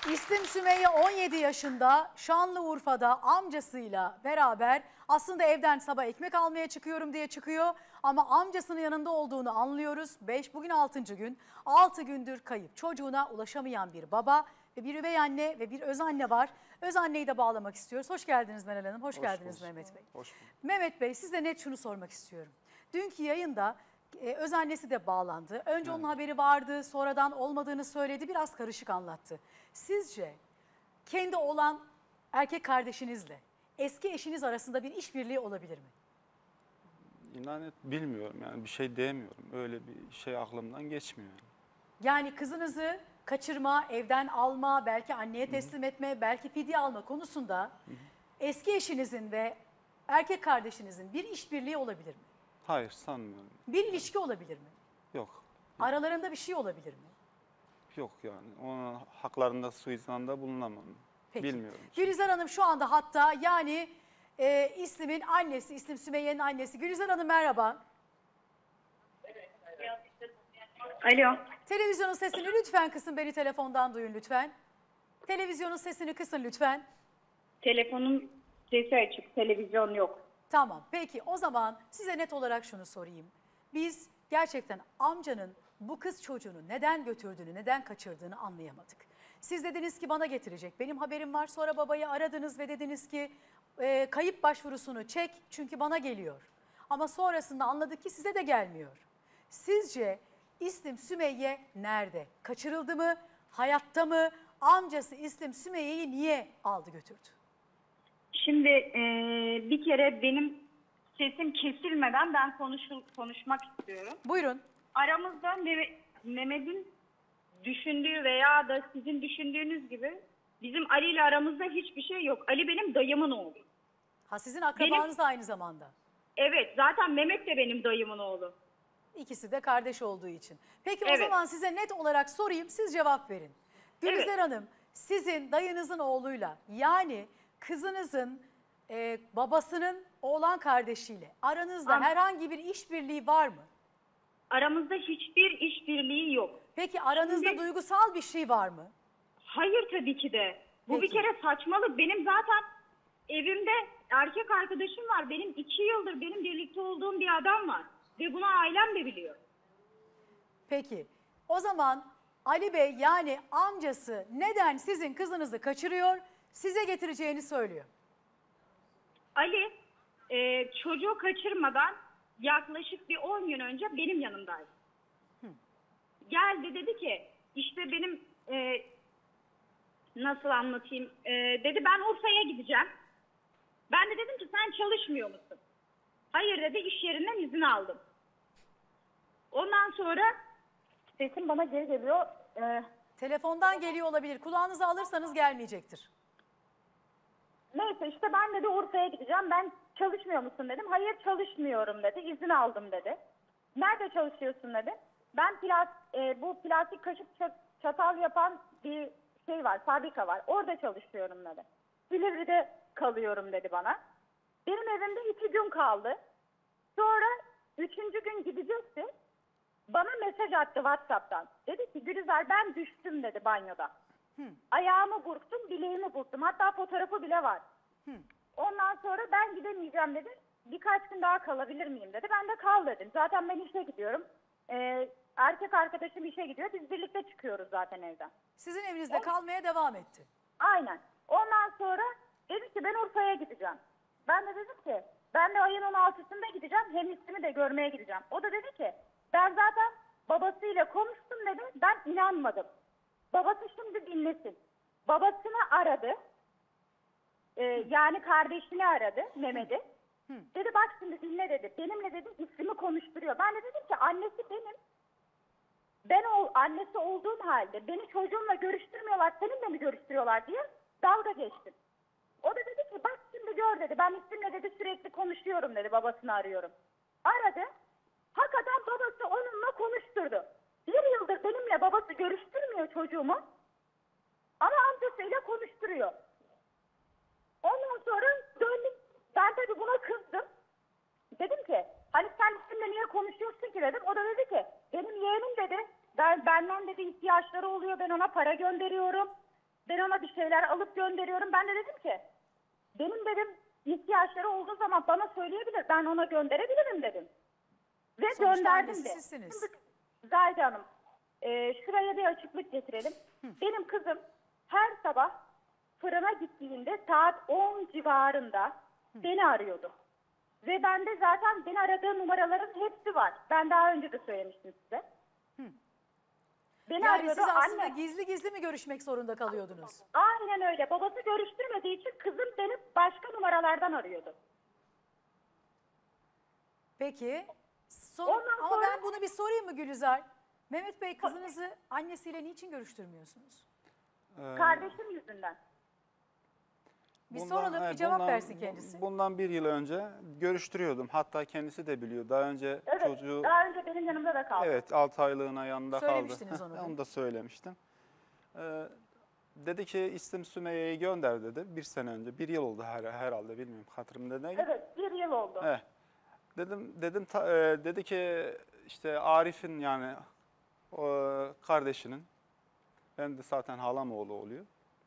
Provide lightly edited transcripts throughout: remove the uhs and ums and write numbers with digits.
İslim Sümeyye 17 yaşında, Şanlıurfa'da amcasıyla beraber aslında evden sabah ekmek almaya çıkıyorum diye çıkıyor. Ama amcasının yanında olduğunu anlıyoruz. Bugün 6. gün, 6 gündür kayıp. Çocuğuna ulaşamayan bir baba ve bir üvey anne ve bir öz anne var. Öz anneyi de bağlamak istiyoruz. Hoş geldiniz Meral Hanım, hoş geldiniz Mehmet Bey. Hoş bulduk. Mehmet Bey, size net şunu sormak istiyorum. Dünkü yayında öz annesi de bağlandı. Önce onun haberi vardı, sonradan olmadığını söyledi. Biraz karışık anlattı. Sizce kendi olan erkek kardeşinizle eski eşiniz arasında bir işbirliği olabilir mi? İnan bilmiyorum yani bir şey diyemiyorum. Öyle bir şey aklımdan geçmiyor. Yani kızınızı kaçırma, evden alma, belki anneye teslim etme, belki fidye alma konusunda eski eşinizin ve erkek kardeşinizin bir işbirliği olabilir mi? Hayır, sanmıyorum. Bir ilişki olabilir mi? Yok. Aralarında bir şey olabilir mi? Yok yani. Onun haklarında suizanda bulunamam. Peki. Bilmiyorum. Gülizar Hanım şu anda hatta, yani İslim'in annesi, İslim Sümeyye'nin annesi. Gülizar Hanım merhaba. Alo. Televizyonun sesini lütfen kısın, beni telefondan duyun lütfen. Televizyonun sesini kısın lütfen. Telefonun sesi açık, televizyon yok. Tamam, peki o zaman size net olarak şunu sorayım. Biz gerçekten amcanın bu kız çocuğunu neden götürdüğünü, neden kaçırdığını anlayamadık. Siz dediniz ki bana getirecek, benim haberim var. Sonra babayı aradınız ve dediniz ki kayıp başvurusunu çek çünkü bana geliyor. Ama sonrasında anladık ki size de gelmiyor. Sizce İslim Sümeyye nerede? Kaçırıldı mı? Hayatta mı? Amcası İslim Sümeyye'yi niye aldı götürdü? Şimdi bir kere benim sesim kesilmeden ben konuşmak istiyorum. Buyurun. Aramızda Mehmet'in düşündüğü veya da sizin düşündüğünüz gibi bizim Ali ile aramızda hiçbir şey yok. Ali benim dayımın oğlu. Ha, sizin akrabanız da aynı zamanda. Evet, zaten Mehmet de benim dayımın oğlu. İkisi de kardeş olduğu için. Peki o Evet. zaman size net olarak sorayım, siz cevap verin. Gülizar Evet. Hanım, sizin dayınızın oğluyla, yani kızınızın babasının oğlan kardeşiyle aranızda herhangi bir işbirliği var mı? Aramızda hiçbir işbirliği yok. Peki aranızda Şimdi- duygusal bir şey var mı? Hayır, tabii ki de. Bu Peki. bir kere saçmalık. Benim zaten evimde erkek arkadaşım var. Benim 2 yıldır benim birlikte olduğum bir adam var. Ve bunu ailem de biliyor. Peki o zaman Ali Bey, yani amcası neden sizin kızınızı kaçırıyor, size getireceğini söylüyor? Ali çocuğu kaçırmadan yaklaşık bir 10 gün önce benim yanımdaydı. Geldi, dedi ki işte benim nasıl anlatayım, dedi ben Urfa'ya gideceğim. Ben de dedim ki sen çalışmıyor musun? Hayır dedi, iş yerinden izin aldım. Ondan sonra sesim bana geri geliyor. Telefondan geliyor olabilir. Kulağınıza alırsanız gelmeyecektir. Neyse işte ben dedi Urfa'ya gideceğim. Ben çalışmıyor musun dedim. Hayır çalışmıyorum dedi. İzin aldım dedi. Nerede çalışıyorsun dedi. Ben bu plastik kaşık çatal yapan bir şey var, fabrika var. Orada çalışıyorum dedi. Silivri'de kalıyorum dedi bana. Benim evimde 2 gün kaldı. Sonra 3. gün gidecekti. Bana mesaj attı WhatsApp'tan. Dedi ki Gülizar ben düştüm dedi banyoda. Ayağımı burktum, bileğimi burktum. Hatta fotoğrafı bile var. Ondan sonra ben gidemeyeceğim dedi. Birkaç gün daha kalabilir miyim dedi. Ben de kal dedim. Zaten ben işe gidiyorum. Erkek arkadaşım işe gidiyor. Biz birlikte çıkıyoruz zaten evden. Sizin evinizde kalmaya devam etti. Aynen. Ondan sonra dedi ki ben Urfa'ya gideceğim. Ben de dedim ki ben de ayın 16'sında gideceğim. Hem İslim'i de görmeye gideceğim. O da dedi ki ben zaten babasıyla konuştum dedi. Ben inanmadım. Babası şimdi dinlesin. Babasını aradı. Yani kardeşini aradı, Mehmet'i. Dedi bak şimdi dinle dedi. Benimle dedi İslim'i konuşturuyor. Ben de dedim ki annesi benim. Ben annesi olduğum halde beni çocuğumla görüştürmüyorlar, seninle mi görüştürüyorlar diye dalga geçtim. O da dedi ki bak şimdi gör dedi. Ben İslim'le dedi sürekli konuşuyorum dedi. Babasını arıyorum. Aradı. Hakikaten babası onunla konuşturdu. 1 yıldır benimle babası görüştürmüyor çocuğumu. Ama amcasıyla konuşturuyor. Ondan sonra döndüm. Ben tabii buna kızdım. Dedim ki hani sen İslim'le niye konuşuyorsun ki dedim. O da dedi ki benim yeğenim dedi. Benden dedi ihtiyaçları oluyor. Ben ona para gönderiyorum. Ben ona bir şeyler alıp gönderiyorum. Ben de dedim ki benim dedim ihtiyaçları olduğu zaman bana söyleyebilir. Ben ona gönderebilirim dedim. Ve Sonuçta gönderdim annesi de. sizsiniz. Şimdi Zahide Hanım şuraya bir açıklık getirelim. Benim kızım her sabah fırına gittiğinde saat 10 civarında beni arıyordu. Ve bende zaten beni aradığı numaraların hepsi var. Ben daha önce de söylemiştim size. Beni Yani arıyordu. siz aslında Anne, gizli gizli mi görüşmek zorunda kalıyordunuz? aynen öyle. Babası görüştürmediği için kızım beni başka numaralardan arıyordu. Peki. Ondan Ama sonra- ben bunu bir sorayım mı Gülizar? Mehmet Bey kızınızı annesiyle niçin görüştürmüyorsunuz? Kardeşim yüzünden. Bir soralım, bir cevap versin kendisi. Bundan bir yıl önce görüştürüyordum. Hatta kendisi de biliyor. Daha önce Evet, çocuğu daha önce benim yanımda da kaldı. evet 6 aylığına yanında kaldı. Söylemiştiniz onu da. Onu da söylemiştim. Dedi ki İstim Sümeyye'yi gönder dedi. Bir sene önce. Bir yıl oldu herhalde bilmiyorum hatırımda değil. Evet, bir yıl oldu. Evet. Dedi ki işte Arif'in yani kardeşinin, ben de zaten halam oğlu oluyor.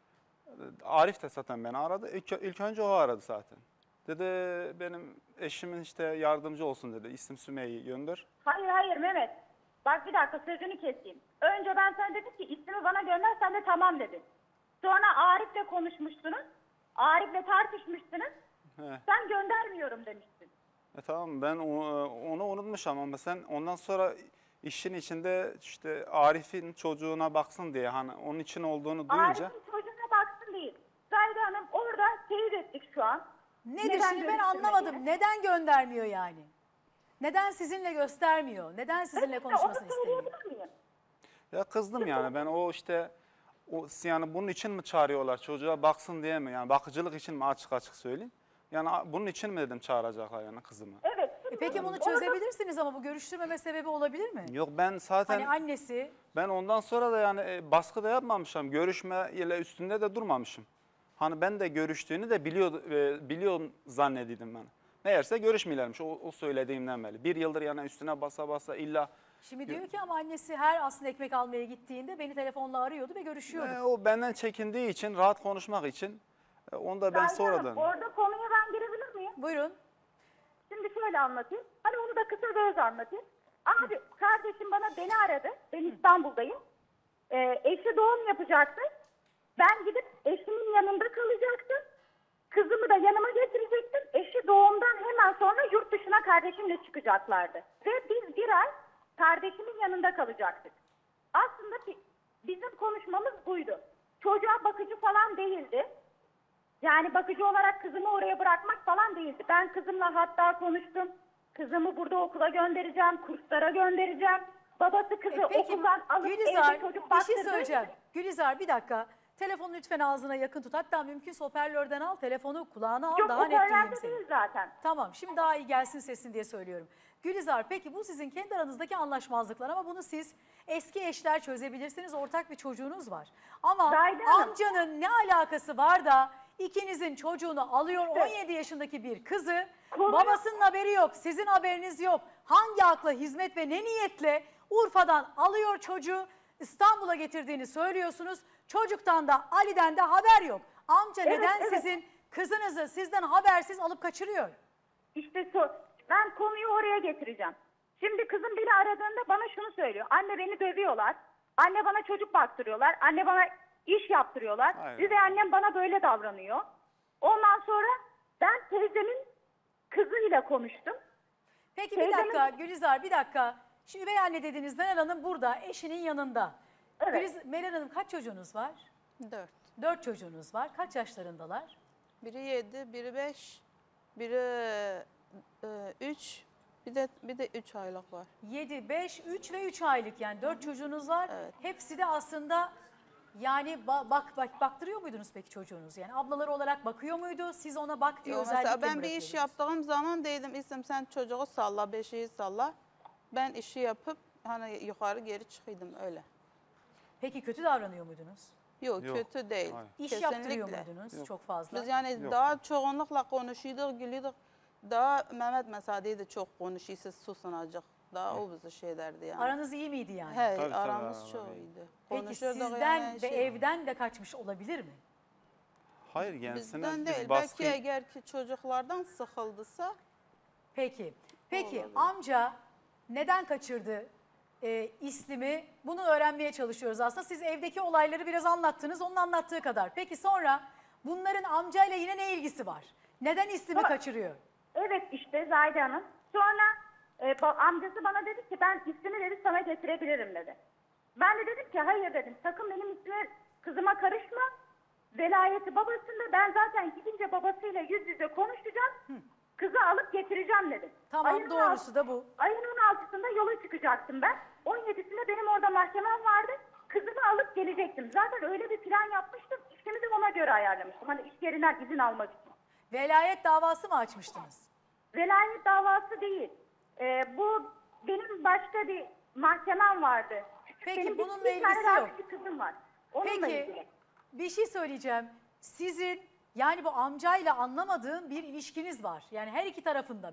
Arif de zaten beni aradı. İlk önce o aradı zaten. Dedi benim eşimin işte yardımcı olsun dedi. İstim Sümeyye'yi gönder. Hayır Mehmet. Bak bir dakika sözünü keseyim. Önce ben sana dedim ki ismini bana gönder, sen de tamam dedin. Sonra Arif'le konuşmuştunuz. Arif'le tartışmıştınız. He. Sen göndermiyorum demiştin. Tamam ben onu unutmuşum ama sen ondan sonra işin içinde işte Arif'in çocuğuna baksın diye hani onun için olduğunu duyunca. Arif'in çocuğuna baksın değil. Zahide Hanım orada teyit ettik şu an. Nedir Neden şimdi ben görüştürmediğini? anlamadım. Neden göndermiyor yani? Neden sizinle göstermiyor? Neden sizinle Evet, konuşmasını onu istemiyor? söyleyebilir miyim? Ya kızdım yani ben o işte yani bunun için mi çağırıyorlar çocuğa baksın diye mi yani bakıcılık için mi açık söyleyeyim. Yani bunun için mi dedim çağıracaklar yani kızımı. Evet. Peki bunu orada- çözebilirsiniz ama bu görüştürmeme sebebi olabilir mi? Yok ben zaten Hani annesi ben ondan sonra da yani baskı da yapmamışım. Görüşme ile üstünde de durmamışım. Hani ben de görüştüğünü de biliyorum zannediyordum ben. Meğerse görüşmüyorlarmış o söylediğimden beri. Bir yıldır yani üstüne basa basa illa. şimdi diyor ki ama annesi her aslında ekmek almaya gittiğinde beni telefonla arıyordu ve görüşüyorduk. O benden çekindiği için rahat konuşmak için onu da ben Zahide Hanım, sonradan. orada konuya ben girebilir miyim? Buyurun. Şimdi şöyle anlatayım. Hani onu da kısa ve öz anlatayım. Abi kardeşim beni aradı. Ben İstanbul'dayım. Eşi doğum yapacaktı. Ben gidip eşimin yanında kalacaktım. Kızımı da yanıma getirecektim. Eşi doğumdan hemen sonra yurt dışına kardeşimle çıkacaklardı. Ve biz bir ay kardeşimin yanında kalacaktık. Aslında bizim konuşmamız buydu. Çocuğa bakıcı falan değildi. Yani bakıcı olarak kızımı oraya bırakmak falan değildi. Ben kızımla hatta konuştum. Kızımı burada okula göndereceğim, kurslara göndereceğim. Babası kızı Peki okuldan alıp Gülizar evde çocuk bir şey baktırdığı söyleyeceğim. için- Gülizar bir dakika. Telefonu lütfen ağzına yakın tut. Hatta mümkünse hoparlörden al. Telefonu kulağına al. Yok Daha o net duyayım hoparlörde seni. değil zaten. Tamam şimdi daha iyi gelsin sesin diye söylüyorum. Gülizar peki bu sizin kendi aranızdaki anlaşmazlıklar ama bunu siz eski eşler çözebilirsiniz. Ortak bir çocuğunuz var. Ama Zahide Hanım. amcanın ne alakası var da ikinizin çocuğunu alıyor 17 yaşındaki bir kızı. Konu- Babasının haberi yok, sizin haberiniz yok. Hangi akla hizmet ve ne niyetle Urfa'dan alıyor çocuğu İstanbul'a getirdiğini söylüyorsunuz. Çocuktan da Ali'den de haber yok. Amca Evet, neden evet. sizin kızınızı sizden habersiz alıp kaçırıyor? İşte ben konuyu oraya getireceğim. Şimdi kızım beni aradığında bana şunu söylüyor. Anne beni dövüyorlar. Anne bana çocuk baktırıyorlar. Anne bana iş yaptırıyorlar. Aynen. Üvey annem bana böyle davranıyor. Ondan sonra ben teyzemin kızıyla konuştum. Peki bir Teyzemin- dakika Gülizar bir dakika. Şimdi üvey anne dediğiniz Meral Hanım burada eşinin yanında. Evet. Meral Hanım kaç çocuğunuz var? 4. 4 çocuğunuz var. Kaç yaşlarındalar? Biri 7, biri 5, biri 3, bir de 3 aylık var. 7, 5, 3 ve 3 aylık yani 4 çocuğunuz var. Evet. Hepsi de aslında yani baktırıyor muydunuz peki çocuğunuz? Yani ablaları olarak bakıyor muydu? Siz ona bak diye Yo, özellikle mesela ben mi bir iş bırakıyordunuz? yaptığım zaman dedim İstem sen çocuğu salla, beşiği salla. Ben işi yapıp hani yukarı geri çıkıyordum öyle. Peki kötü davranıyor muydunuz? Yok, Yok, kötü değil. hayır. İş yaptırıyor Kesinlikle. muydunuz Yok. çok fazla? Biz yani Yok. daha çoğunlukla konuşuyorduk, gülüyorduk. Daha Mehmet mesela dedi çok konuşuyor, siz susun azıcık. Daha o bizi şey derdi yani. Aranız iyi miydi yani? He, Tabii, aramız tabii, çok abi. iyiydi. Peki Konuşurduk sizden yani, ve evden de kaçmış olabilir mi? Hayır kendisine Bizden biz değil. baskı... Belki eğer ki çocuklardan sıkıldısa Peki. Peki Olabilir. amca neden kaçırdı İslim'i? Bunu öğrenmeye çalışıyoruz aslında. Siz evdeki olayları biraz anlattınız, onun anlattığı kadar. Peki sonra bunların amcayla yine ne ilgisi var? Neden İslim'i kaçırıyor? Evet işte Zahide Hanım. Sonra amcası bana dedi ki ben ismini dedi sana getirebilirim dedi. Ben de dedim ki hayır dedim. Sakın benim ismime kızıma karışma. Velayeti babasında, ben zaten gidince babasıyla yüz yüze konuşacağım. Kızı alıp getireceğim dedim. Tamam, doğrusu da bu. Ayın 16'sında yola çıkacaktım ben. 17'sinde benim orada mahkemem vardı. Kızımı alıp gelecektim. Zaten öyle bir plan yapmıştım. İşimi de ona göre ayarlamıştım. Hani iş yerinden izin almak için. Velayet davası mı açmıştınız? Velayet davası değil. Bu benim başka bir mahkemem vardı. Peki, benim bununla bir tane ilgisi daha yok. küçük kızım var. Onunla Peki ilgili. bir şey söyleyeceğim. Sizin yani bu amcayla anlamadığım bir ilişkiniz var. Yani her iki tarafında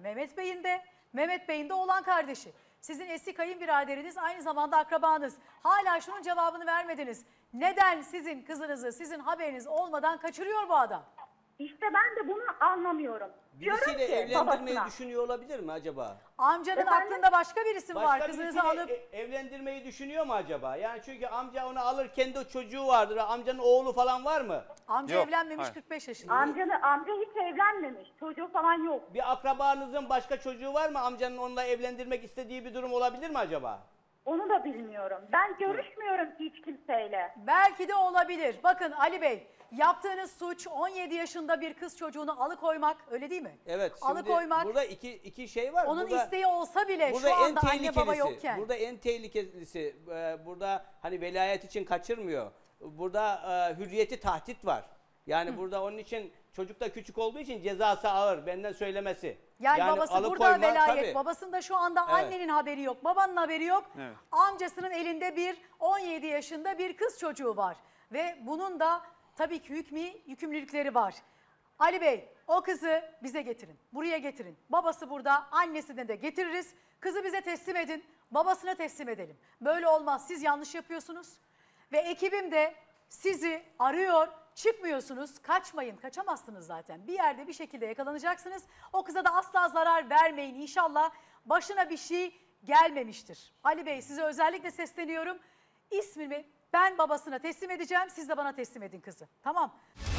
Mehmet Bey'in de oğlan kardeşi. Sizin eski kayınbiraderiniz, aynı zamanda akrabanız. Hala şunun cevabını vermediniz. Neden sizin kızınızı sizin haberiniz olmadan kaçırıyor bu adam? İşte ben de bunu anlamıyorum. Birisiyle Diyorum ki evlendirmeyi babasına, düşünüyor olabilir mi acaba? Amcanın Efendim? aklında başka birisi mi var? Başka Kızınızı birisiyle alıp evlendirmeyi düşünüyor mu acaba? Yani çünkü amca onu alır, kendi çocuğu vardır. Amcanın oğlu falan var mı? amca Yok, evlenmemiş, hayır. 45 yaşında. amca hiç evlenmemiş. Çocuğu falan yok. Bir akrabanızın başka çocuğu var mı? Amcanın onunla evlendirmek istediği bir durum olabilir mi acaba? Onu da bilmiyorum. Ben görüşmüyorum hiç kimseyle. Belki de olabilir. Bakın Ali Bey, yaptığınız suç 17 yaşında bir kız çocuğunu alıkoymak, öyle değil mi? Evet. Şimdi Alıkoymak, burada iki şey var. onun burada, isteği olsa bile burada şu en anda anne baba tehlikelisi. yokken. Burada en tehlikelisi. Burada hani velayet için kaçırmıyor. Burada hürriyeti tahdit var. Yani burada onun için çocuk da küçük olduğu için cezası ağır. Benden söylemesi. Yani babası burada alıkoyma, velayet, tabii. babasında şu anda Evet. annenin haberi yok, babanın haberi yok. Evet. Amcasının elinde bir 17 yaşında bir kız çocuğu var. Ve bunun da tabii ki yükümlülükleri var. Ali Bey, o kızı bize getirin, buraya getirin. Babası burada, annesine de getiririz. Kızı bize teslim edin, babasına teslim edelim. Böyle olmaz, siz yanlış yapıyorsunuz. Ve ekibim de sizi arıyor, çıkmıyorsunuz, kaçmayın, kaçamazsınız zaten. Bir yerde bir şekilde yakalanacaksınız. O kıza da asla zarar vermeyin, İnşallah başına bir şey gelmemiştir. Ali Bey, size özellikle sesleniyorum. İsmimi ben babasına teslim edeceğim, siz de bana teslim edin kızı. Tamam.